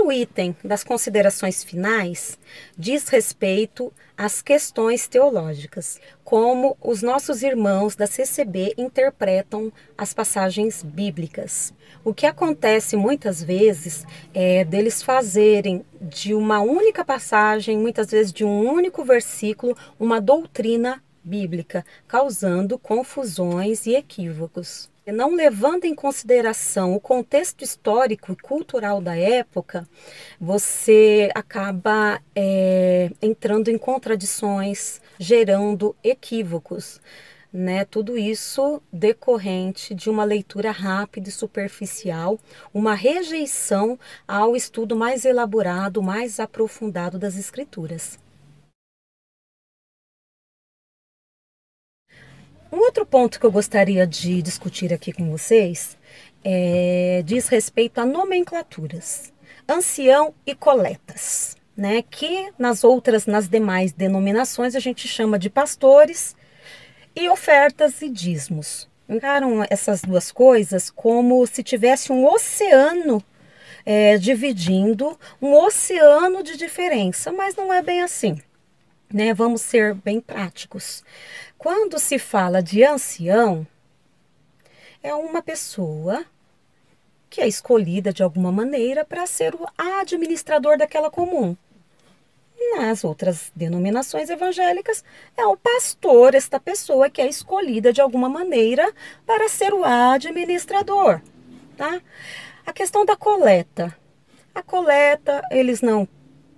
primeiro item das considerações finais diz respeito às questões teológicas, como os nossos irmãos da CCB interpretam as passagens bíblicas. O que acontece muitas vezes é deles fazerem de uma única passagem, muitas vezes de um único versículo, uma doutrina bíblica, causando confusões e equívocos. Não levando em consideração o contexto histórico e cultural da época, você acaba entrando em contradições, gerando equívocos, né? Tudo isso decorrente de uma leitura rápida e superficial, uma rejeição ao estudo mais elaborado, mais aprofundado das Escrituras. Um outro ponto que eu gostaria de discutir aqui com vocês diz respeito a nomenclaturas, ancião e coletas, né? Que nas demais denominações a gente chama de pastores e ofertas e dízimos. Encaram essas duas coisas como se tivesse um oceano dividindo, um oceano de diferença, mas não é bem assim. Né? Vamos ser bem práticos. Quando se fala de ancião, é uma pessoa que é escolhida de alguma maneira para ser o administrador daquela comum. Nas outras denominações evangélicas, é o pastor, esta pessoa que é escolhida de alguma maneira para ser o administrador. Tá? A questão da coleta. A coleta, eles não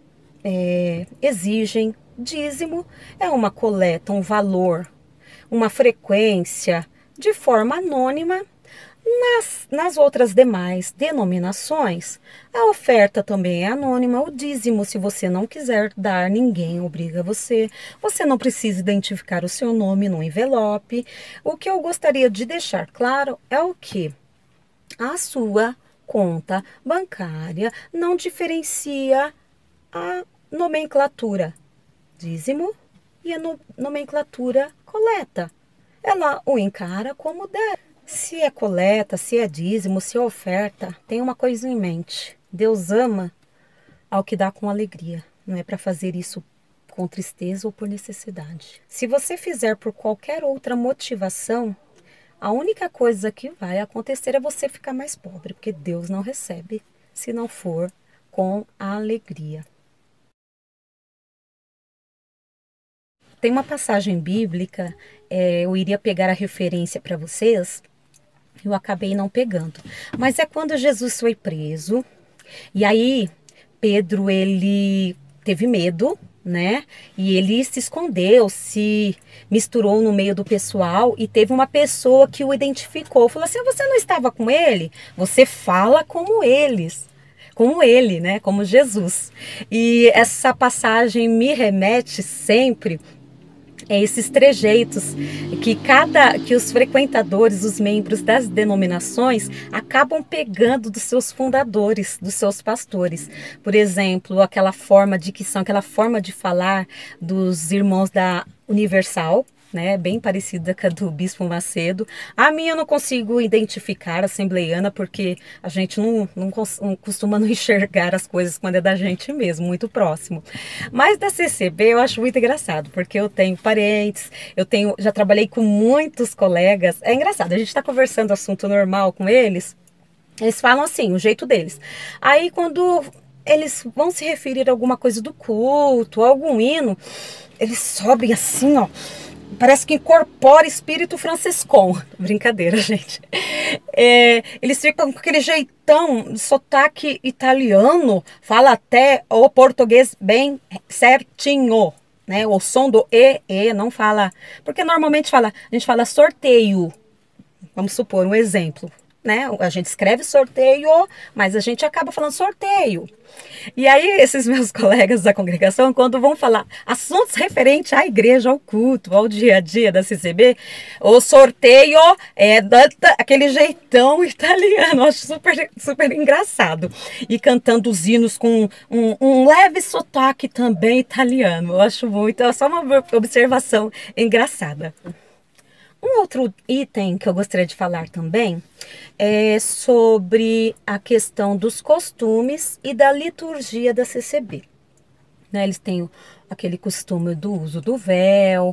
exigem dízimo, é uma coleta, um valor, uma frequência de forma anônima. Nas outras demais denominações, a oferta também é anônima. O dízimo, se você não quiser dar, ninguém obriga você. Você não precisa identificar o seu nome no envelope. O que eu gostaria de deixar claro é o que a sua conta bancária não diferencia a nomenclatura dízimo e a nomenclatura coleta. Ela o encara como deve. Se é coleta, se é dízimo, se é oferta, tem uma coisa em mente. Deus ama ao que dá com alegria. Não é para fazer isso com tristeza ou por necessidade. Se você fizer por qualquer outra motivação, a única coisa que vai acontecer é você ficar mais pobre, porque Deus não recebe se não for com alegria. Tem uma passagem bíblica, eu iria pegar a referência para vocês, eu acabei não pegando. Mas é quando Jesus foi preso, e aí Pedro, ele teve medo, né? E ele se escondeu, se misturou no meio do pessoal, e teve uma pessoa que o identificou. Falou assim, você não estava com ele? Você fala como eles. Como ele, né? Como Jesus. E essa passagem me remete sempre esses trejeitos que os frequentadores, os membros das denominações acabam pegando dos seus fundadores, dos seus pastores. Por exemplo, aquela forma de dicção, aquela forma de falar dos irmãos da Universal, né, bem parecida com a do Bispo Macedo. A minha eu não consigo identificar, assembleiana, porque a gente não costuma não enxergar as coisas quando é da gente mesmo, muito próximo. Mas da CCB eu acho muito engraçado, porque eu tenho parentes, já trabalhei com muitos colegas. É engraçado, a gente está conversando assunto normal com eles falam assim, o jeito deles. Aí quando eles vão se referir a alguma coisa do culto, algum hino, eles sobem assim, ó. Parece que incorpora espírito francescon. Brincadeira, gente. Eles ficam com aquele jeitão de sotaque italiano. Fala até o português bem certinho, né? O som do E, não fala... Porque normalmente a gente fala sorteio. Vamos supor um exemplo, né? A gente escreve sorteio, mas a gente acaba falando sorteio. E aí, esses meus colegas da congregação, quando vão falar assuntos referentes à igreja, ao culto, ao dia a dia da CCB, o sorteio é aquele jeitão italiano, eu acho super, super engraçado. E cantando os hinos com um leve sotaque também italiano, eu acho muito, é só uma observação engraçada. Um outro item que eu gostaria de falar também é sobre a questão dos costumes e da liturgia da CCB. Né, eles têm aquele costume do uso do véu,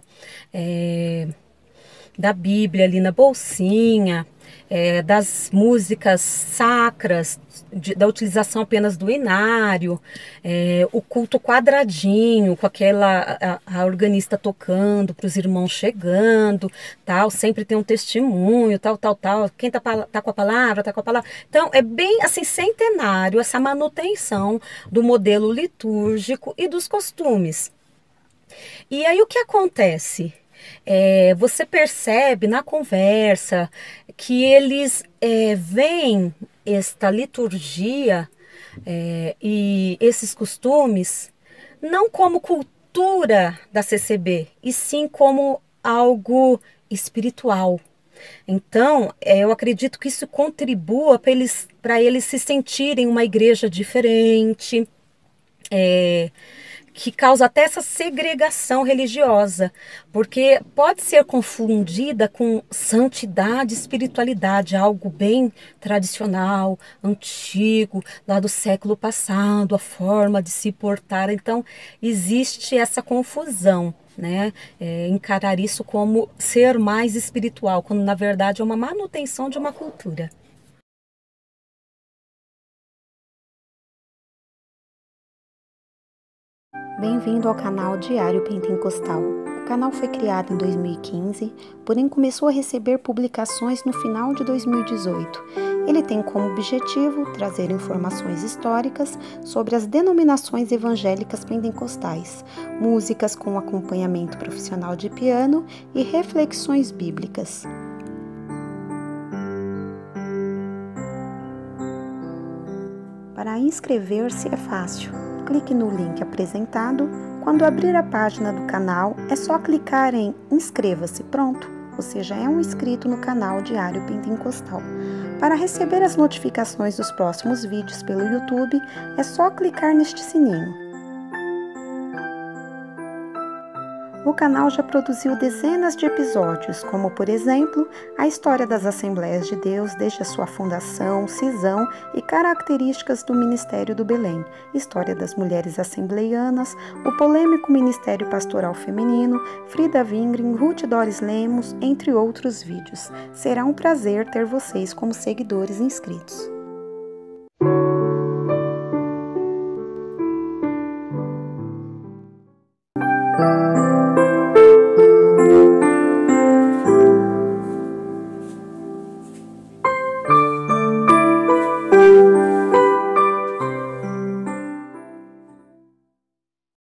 da Bíblia ali na bolsinha, das músicas sacras, da utilização apenas do inário, o culto quadradinho, com a organista tocando para os irmãos chegando, tal, sempre tem um testemunho, tal, tal, tal, quem tá com a palavra, tá com a palavra. Então, é bem assim, centenário essa manutenção do modelo litúrgico e dos costumes. E aí o que acontece? Você percebe na conversa que eles veem esta liturgia e esses costumes não como cultura da CCB, e sim como algo espiritual. Então, eu acredito que isso contribua para eles se sentirem uma igreja diferente, que causa até essa segregação religiosa, porque pode ser confundida com santidade e espiritualidade, algo bem tradicional, antigo, lá do século passado, a forma de se portar. Então, existe essa confusão, né? Encarar isso como ser mais espiritual, quando na verdade é uma manutenção de uma cultura. Bem-vindo ao canal Diário Pentecostal. O canal foi criado em 2015, porém começou a receber publicações no final de 2018. Ele tem como objetivo trazer informações históricas sobre as denominações evangélicas pentecostais, músicas com acompanhamento profissional de piano e reflexões bíblicas. Para inscrever-se é fácil. Clique no link apresentado. Quando abrir a página do canal, é só clicar em Inscreva-se. Pronto, você já é um inscrito no canal Diário Pentecostal. Para receber as notificações dos próximos vídeos pelo YouTube, é só clicar neste sininho. O canal já produziu dezenas de episódios, como, por exemplo, a história das Assembleias de Deus desde a sua fundação, cisão e características do Ministério do Belém, história das mulheres assembleianas, o polêmico Ministério Pastoral Feminino, Frida Wingren, Ruth Doris Lemos, entre outros vídeos. Será um prazer ter vocês como seguidores inscritos.